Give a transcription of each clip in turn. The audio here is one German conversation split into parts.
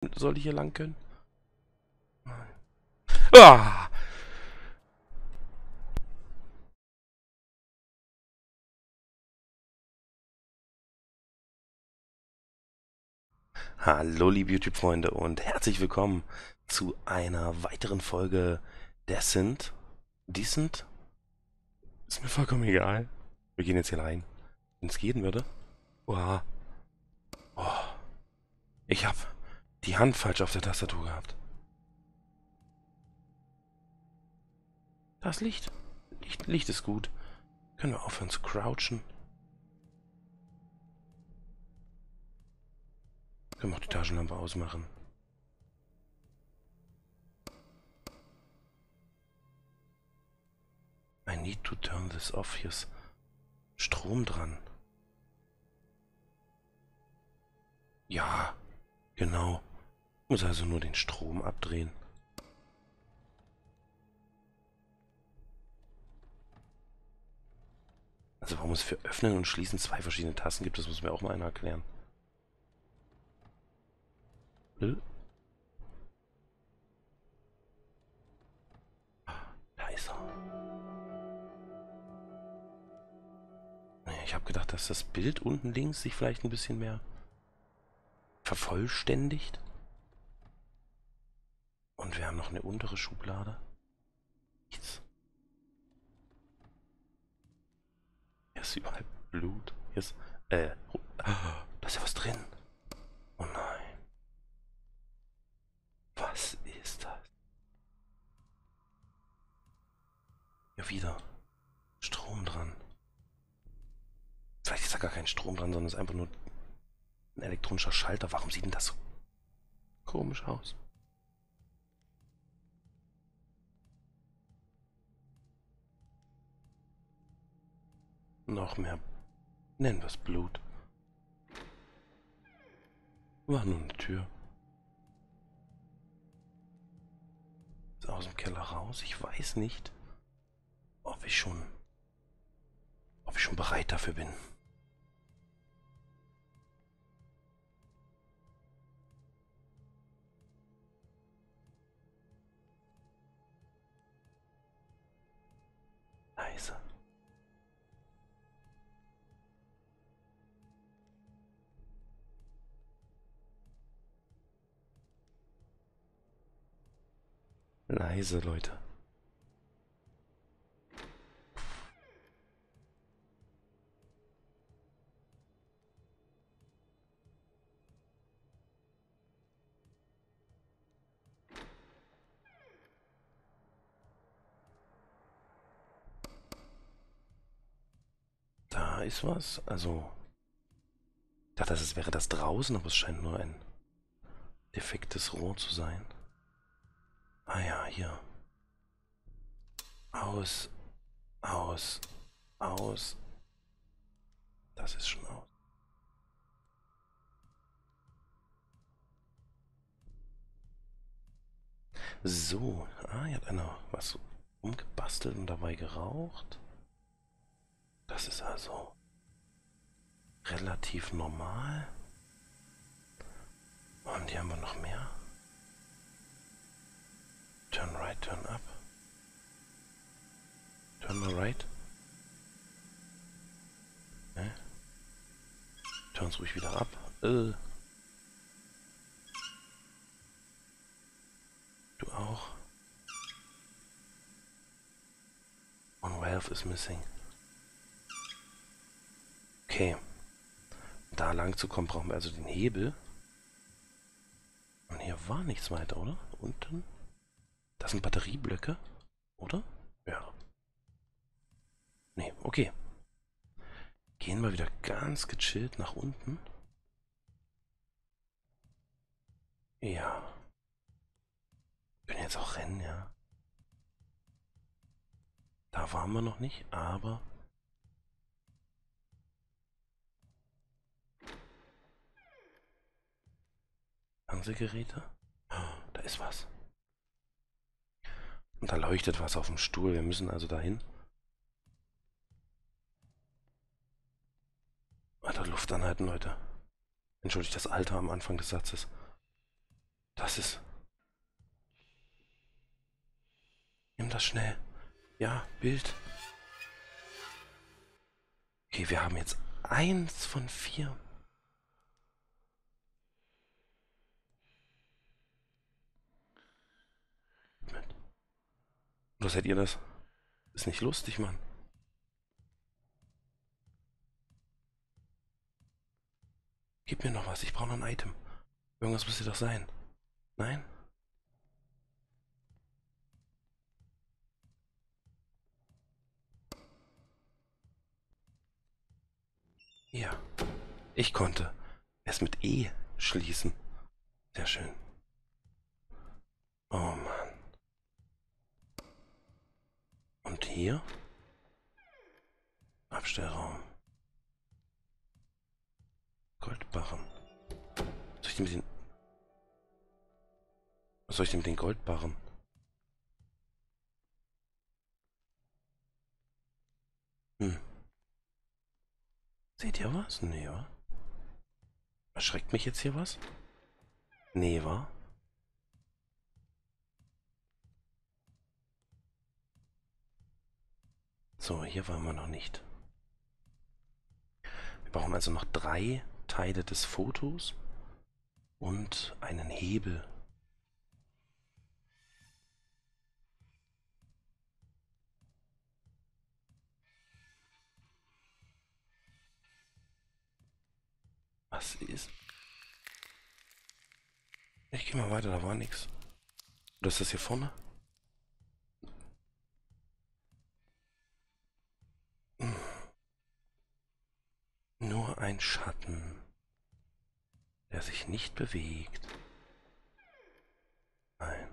Soll ich hier lang können? Ah! Hallo, liebe YouTube-Freunde und herzlich willkommen zu einer weiteren Folge Decent. Decent? Ist mir vollkommen egal. Wir gehen jetzt hier rein. Wenn es gehen würde. Oha. Oh, ich habe die Hand falsch auf der Tastatur gehabt. Das Licht. Licht ist gut. Können wir aufhören zu crouchen? Können wir auch die Taschenlampe ausmachen? I need to turn this off. Hier ist Strom dran. Ja, genau. Muss also nur den Strom abdrehen. Also warum es für Öffnen und Schließen zwei verschiedene Tasten gibt, das muss mir auch mal einer erklären. Da ist er. Ich habe gedacht, dass das Bild unten links sich vielleicht ein bisschen mehr vervollständigt. Und wir haben noch eine untere Schublade. Nichts. Hier ist überall Blut. Hier ist, da ist ja was drin. Oh nein. Was ist das? Ja, wieder. Strom dran. Vielleicht ist da gar kein Strom dran, sondern es ist einfach nur ein elektronischer Schalter. Warum sieht denn das so komisch aus? Noch mehr. Nennen wir es Blut. War nur eine Tür. Ist aus dem Keller raus. Ich weiß nicht, ob ich schon bereit dafür bin. Leise. Leise, Leute. Da ist was. Also, ich dachte, es wäre das draußen, aber es scheint nur ein defektes Rohr zu sein. Ah ja, hier. Aus, aus, aus. Das ist schon aus. So, hier hat einer was umgebastelt und dabei geraucht. Das ist also relativ normal. Und hier haben wir noch mehr. Turn right, turn up. Turn mal right. Ne? Turn's ruhig wieder ab. Du auch. One valve is missing. Okay. Da lang zu kommen, brauchen wir also den Hebel. Und hier war nichts weiter, oder? Unten? Das sind Batterieblöcke, oder? Ja. Nee, okay. Gehen wir wieder ganz gechillt nach unten. Ja. Können jetzt auch rennen, ja. Da waren wir noch nicht, aber... Fernsehgeräte? Da ist was. Und da leuchtet was auf dem Stuhl. Wir müssen also dahin. Weiter Luft anhalten, Leute. Entschuldigt das Alter am Anfang des Satzes. Was ist? Nimm das schnell. Ja, Bild. Okay, wir haben jetzt 1 von 4. Oder seid ihr das? Ist nicht lustig, Mann. Gib mir noch was, ich brauche noch ein Item. Irgendwas muss hier doch sein. Nein? Ja. Ich konnte es mit E schließen. Sehr schön. Oh Mann. Und hier? Abstellraum. Goldbarren. Was soll ich denn mit den... Was soll ich denn mit den Goldbarren? Hm. Seht ihr was? Nee, wa? Erschreckt mich jetzt hier was? Nee, wa? So, hier waren wir noch nicht. Wir brauchen also noch 3 Teile des Fotos und einen Hebel. Was ist? Ich gehe mal weiter, da war nichts. Oder ist das hier vorne? Hm. Nur ein Schatten, der sich nicht bewegt. Nein.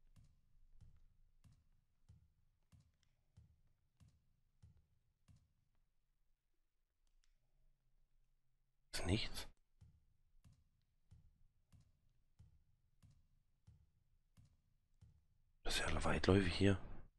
Ist nichts? Das ist ja weitläufig hier.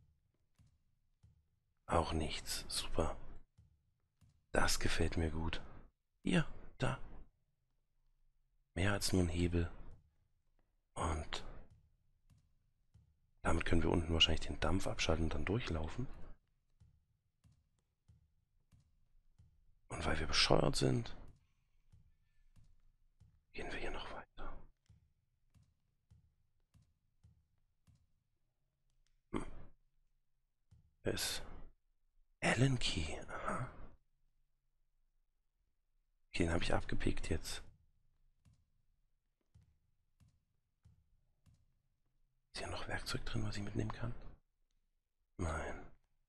Auch nichts. Super. Das gefällt mir gut. Hier, da. Mehr als nur ein Hebel. Und damit können wir unten wahrscheinlich den Dampf abschalten und dann durchlaufen. Und weil wir bescheuert sind, gehen wir hier noch weiter. Hm. Wer ist Allen Key? Aha. Okay, den habe ich abgepickt jetzt. Ist hier noch Werkzeug drin, was ich mitnehmen kann? Nein.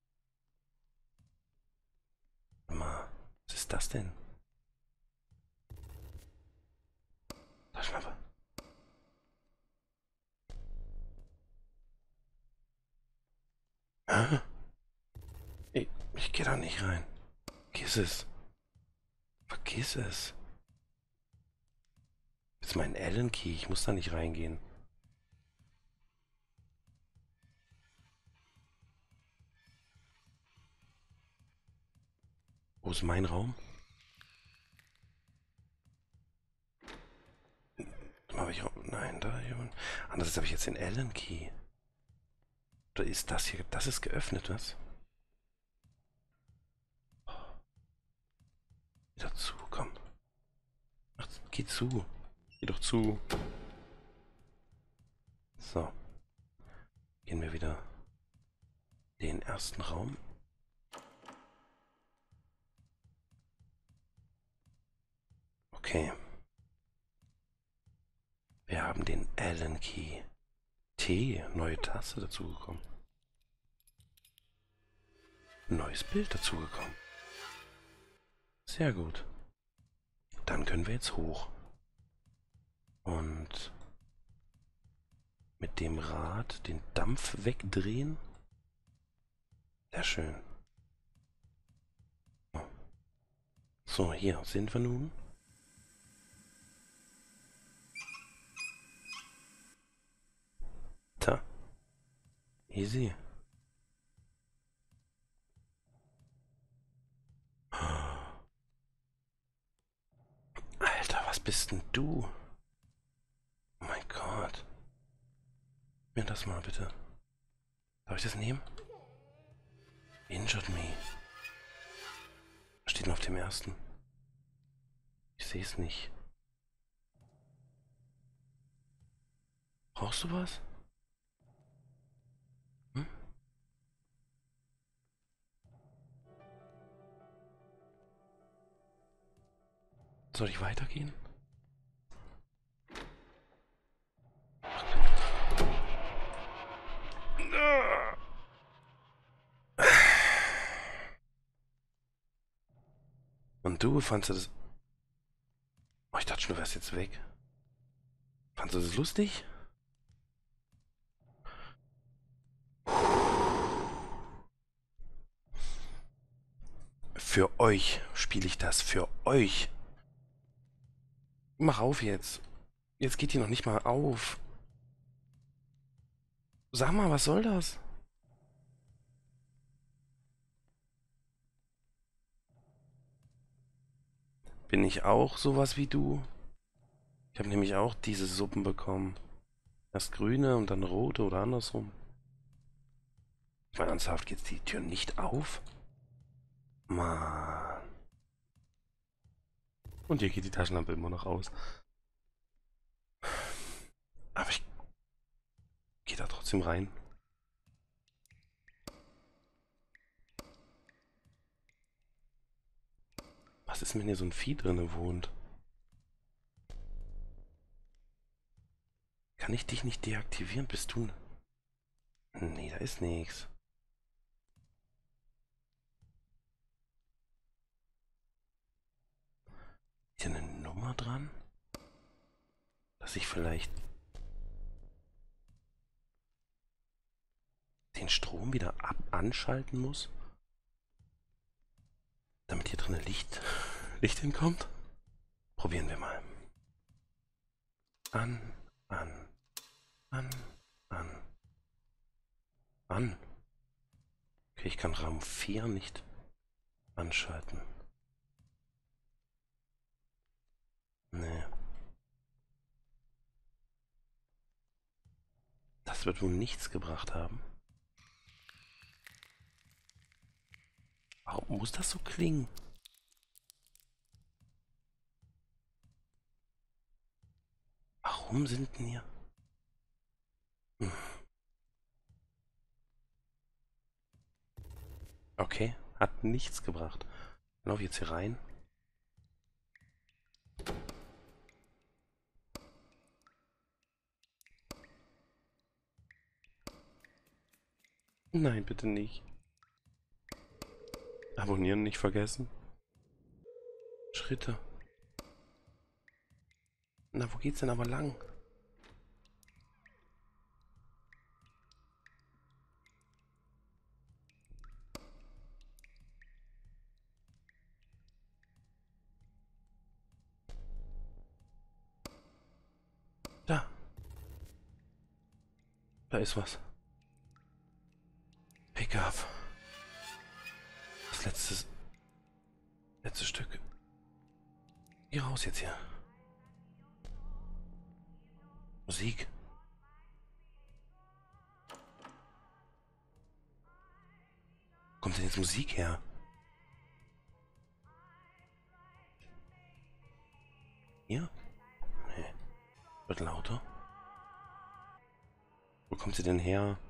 Warte mal, was ist das denn? Taschenlampe. Hä? Ich gehe da nicht rein. Vergiss es. Vergiss es. Das ist mein Allen Key, ich muss da nicht reingehen. Wo ist mein Raum? Habe ich auch. Nein, da hier. Anders habe ich jetzt den Allen Key. Oder ist das hier? Das ist geöffnet, was? Wieder zu, komm. Ach, geh zu. Geh doch zu. So. Gehen wir wieder in den ersten Raum. Okay. Wir haben den Allen Key. T, neue Taste dazugekommen. Neues Bild dazugekommen. Sehr gut. Dann können wir jetzt hoch. Und mit dem Rad den Dampf wegdrehen. Sehr schön. So, hier sind wir nun. Da. Easy. Alter, was bist denn du? Oh mein Gott. Mir das mal bitte. Darf ich das nehmen? Injured me. Was steht denn auf dem ersten? Ich sehe es nicht. Brauchst du was? Hm? Soll ich weitergehen? Und du, fandst du das... Oh, ich dachte schon, du wärst jetzt weg. Fandst du das lustig? Für euch spiele ich das. Für euch. Mach auf jetzt. Jetzt geht die noch nicht mal auf. Sag mal, was soll das? Bin ich auch sowas wie du? Ich habe nämlich auch diese Suppen bekommen. Erst grüne und dann rote oder andersrum. Ich meine, ernsthaft, geht die Tür nicht auf? Mann. Und hier geht die Taschenlampe immer noch aus. Aber ich gehe da trotzdem rein. Was ist, wenn hier so ein Vieh drinne wohnt? Kann ich dich nicht deaktivieren? Bist du... Nee, da ist nichts. Ist hier eine Nummer dran? Dass ich vielleicht den Strom wieder anschalten muss? Damit hier drinnen Licht hinkommt? Probieren wir mal. An, an, an, an, an. Okay, ich kann Raum 4 nicht anschalten. Nee. Das wird wohl nichts gebracht haben. Warum muss das so klingen? Warum sind denn hier... Hm. Okay, hat nichts gebracht. Dann laufe ich jetzt hier rein. Nein, bitte nicht. Abonnieren nicht vergessen. Schritte. Na, wo geht's denn aber lang? Da. Da ist was. Pick up. Das letzte Stück. Geh raus jetzt hier. Musik. Kommt denn jetzt Musik her? Hier? Nee. Wird lauter. Wo kommt sie denn her?